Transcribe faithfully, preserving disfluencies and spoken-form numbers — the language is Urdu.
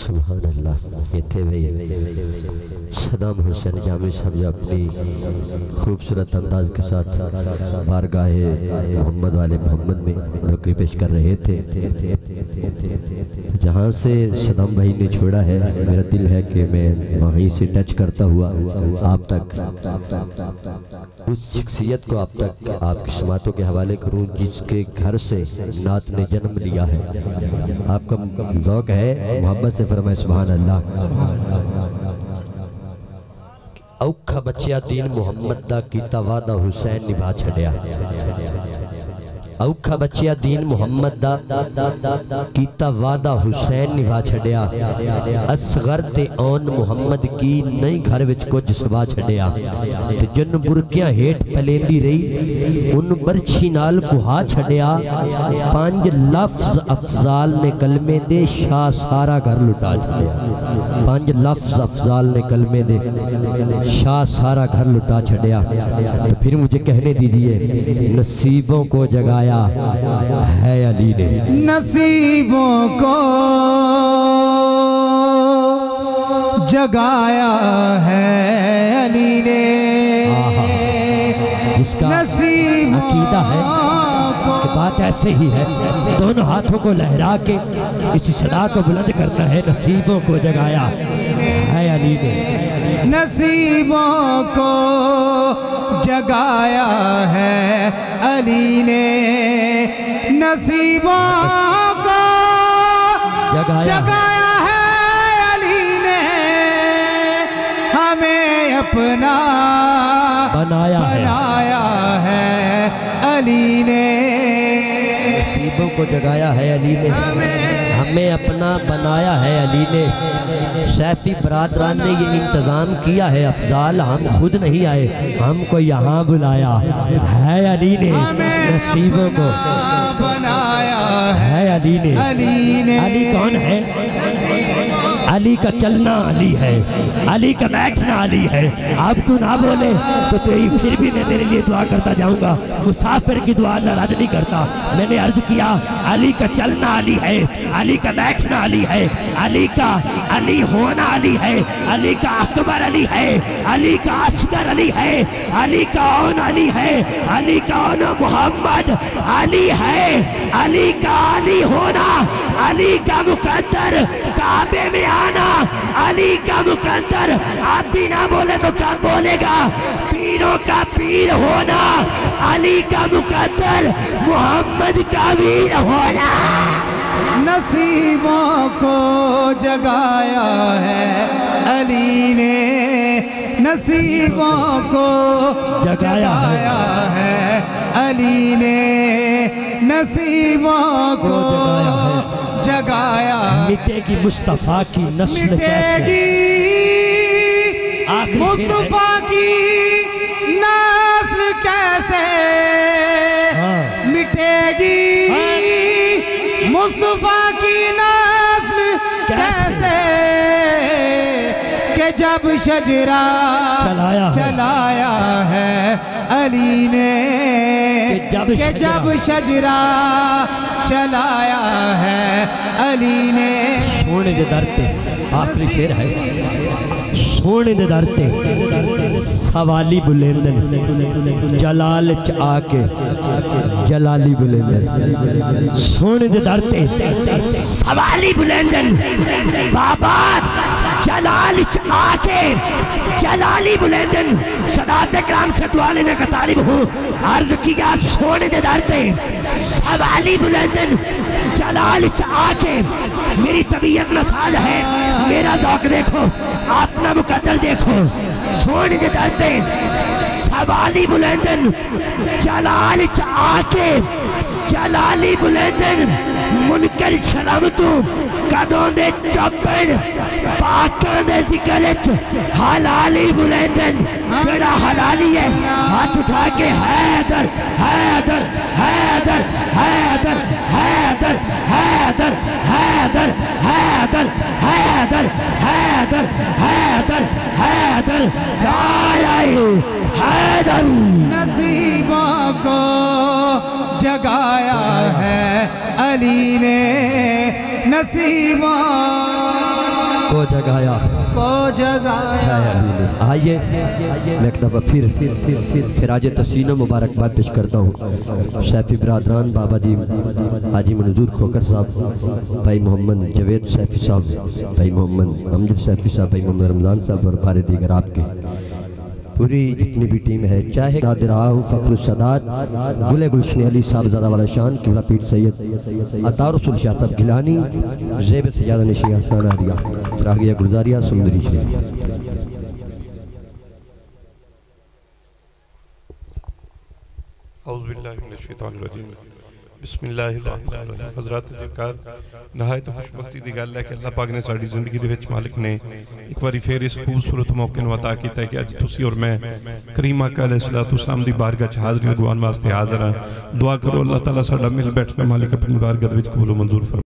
سبحان اللہ. یہ تھے بھئی صدام حسین جامی صاحب جو اپنی خوبصورت انداز کے ساتھ بارگاہ محمد والے محمد میں نوکری پیش کر رہے تھے. جہاں سے صدام بھائی نے چھوڑا ہے میرا دل ہے کہ میں وہیں سے ٹچ کرتا ہوا آپ تک اس شخصیت کو آپ تک آپ کی سماعتوں کے حوالے کروں جس کے گھر سے نعت نے جنم لیا ہے. آپ کا ذوق ہے محبت سے فرمائے سبحان اللہ. اوکھا بچیا دین محمد دا کیتا وعدہ حسین نبھا چھڑیا. اوکھا بچیا دین محمد دا کیتا وعدہ حسین نبھا چھڑیا. اصغر تے اون محمد کی نئی گھر وچ کچھ سبا چھڑیا. جن برکیاں ہیٹ پلیندی رہی ان برچھی نال کہا چھڑیا. پانچ لفظ افضال نے کلمے دے شاہ سارا گھر لٹا چھڑیا. پانچ لفظ افضال نے کلمے دے شاہ سارا گھر لٹا چھڑیا. تو پھر مجھے کہنے دیجئے نصیبوں کو جگایا ہے علی نے. نصیبوں کو جگایا ہے علی نے. جس کا عقیدہ ہے کہ بات ایسے ہی ہے دونوں ہاتھوں کو لہرا کے اسی صدا کو بلند کرنا ہے. نصیبوں کو جگایا ہے علی نے. نصیبوں کو جگایا ہے علی نے. نصیبوں کو جگایا ہے علی نے. ہمیں اپنا بنایا ہے علی نے. نصیبوں کو جگایا ہے علی نے. ہمیں اپنا بنایا ہے علی نے. سیفی برادران نے یہ انتظام کیا ہے افضال ہم خود نہیں آئے ہم کو یہاں بلایا ہے علی نے. نصیبوں کو بنایا ہے علی نے. علی کون ہے؟ علی کا چلنا علی ہے. علی کا بیٹھنا علی ہے. اب تو نہ بولے تو تیری پھر بھی میں تیرے لیے دعا کرتا جاؤں گا. مسافر کی دعا ناراض نہیں کرتا. میں نے عرض کیا علی کا چلنا علی ہے. علی کا بیٹھنا علی ہے. علی کا علی ہونا علی ہے. علی کا اکبر علی ہے. علی کا اصغر علی ہے. علی کا اون علی ہے. علی کا اون محمد علی ہے. علی کا علی ہونا علی کا مقدر کعبے میں آنا علی کا مقدر. آپ بھی نہ بولے تو کیا بولے گا؟ پیروں کا پیر ہونا علی کا مقدر محمد کا ویر ہونا. نصیبوں کو جگایا ہے علی نے. نصیبوں کو جگایا ہے علی نے. نصیبوں کو جگایا. مٹے گی مصطفیٰ کی نسل مٹے گی مصطفیٰ کی نسل کیسے مٹے گی مصطفیٰ کی نسل کیسے کہ جب شجرہ چلایا ہے علی نے. کہ جب شجرہ چلایا ہے علی نے. سونے دے درتے آخری پھر ہے سونے دے درتے سوالی بلیندن جلال چاہ کے جلالی بلیندن. سونے دے درتے سوالی بلیندن بابا جلال چاہ کے جلالی بلیندن. صدات اکرام سے دعا لینے کا طالب ہوں. عرض کیا سونے دے درتے سوالی بلیندن جلال چاہ کے. میری طبیعت نساز ہے میرا ذوق دیکھو اپنا مقدر دیکھو. سونے دے درتے سوالی بلیندن جلال چاہ کے جلالی بلیندن. منکر شرمتو قدوں دے چپن پاکاں دے ذکرت حلالی بلیندن. میرا حلالی ہے ہاتھ اٹھا کے حیدر حیدر حیدر حیدر حیدر حیدر حیدر حیدر حیدر حیدر حیدر حیدر حیدر. نصیبوں کو جگایا ہے علی نے. نصیبوں کو جگایا کو جگایا ہے علی نے۔ آئیے میں ایک دفعہ پھر پھر پھر پھر خراج تحسین و مبارکباد پیش کرتا ہوں سیفی برادران، بابا جی حاجی منظور کھوکر صاحب، بھائی محمد جوید سیفی صاحب، بھائی محمد امجد سیفی صاحب، بھائی محمد رمضان صاحب اور بارے دیگر آپ کے پوری جتنی بھی ٹیم ہے، چاہے نادر آہو، فخر السادات، گلے گلشن علی صاحب زادہ والا شان، قبلہ پیر سید عطا رسول شاہ صاحب گلانی، زیب سجادہ نشی حسنان آریہ، راگیہ گلزاریہ سمندری شریف۔ اعوذ باللہ من الشیطان الرجیم، بسم اللہ الرحمن الرحیم۔ حضرات جبکار نہایت خوش بختی دی گل ہے کہ اللہ پاک نے ساڑی زندگی دے وچ مالک نے ایک باری پھر اس خوبصورت موقع نو عطا کیتا ہے کہ اج تسی اور میں کریم آقا علیہ السلام دی بارگاہ چ حاضری لگوان واسطے حاضر ہیں۔ دعا کرو اللہ تعالیٰ ساڑا مل بیٹھنا مالک اپنی بارگاہ وچ قبول و منظور فرمائے۔